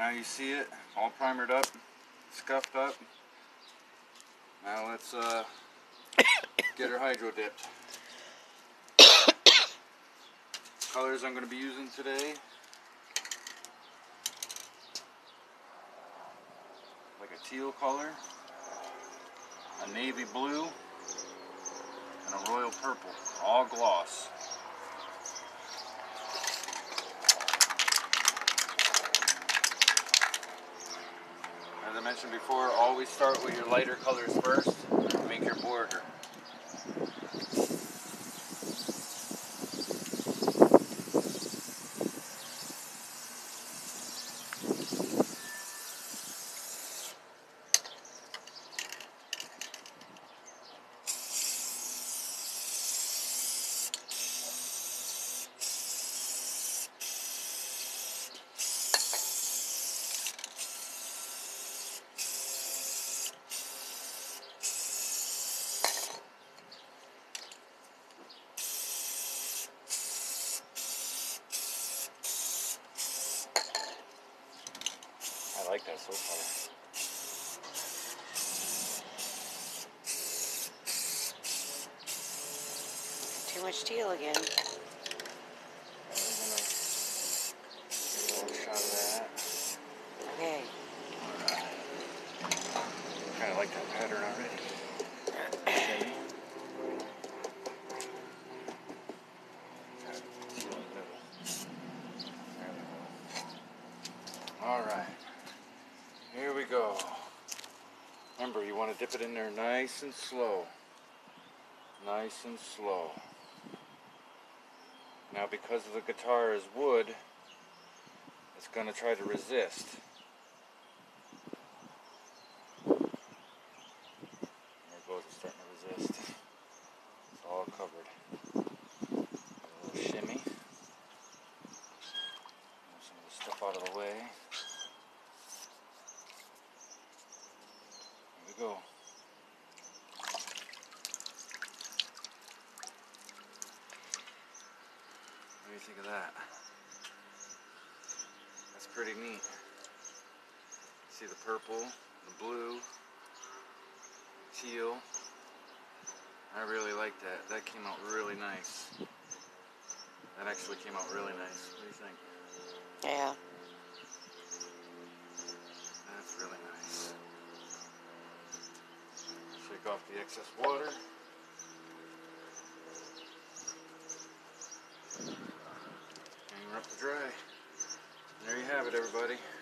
Now you see it all primered up, scuffed up. Now let's get her hydro dipped. Colors I'm going to be using today, like a teal color, a navy blue, and a royal purple, all gloss. As I mentioned before, always start with your lighter colors first to make your border. I like that soap color. Too much teal again. I'm gonna get a little shot of that. Okay. Alright. I kind of like that pattern already. Shimmy. Teal in the middle. There we go. Alright. Here we go. Remember, you want to dip it in there nice and slow. Nice and slow. Now, because the guitar is wood, it's going to try to resist. There it goes, it's starting to resist. It's all covered. A little shimmy. Move some of the stuff out of the way. Here we go. What do you think of that? That's pretty neat. See the purple, the blue, teal. I really like that. That came out really nice. That actually came out really nice. What do you think? Yeah. That's really nice. Shake off the excess water. Hang her up to dry. There you have it, everybody.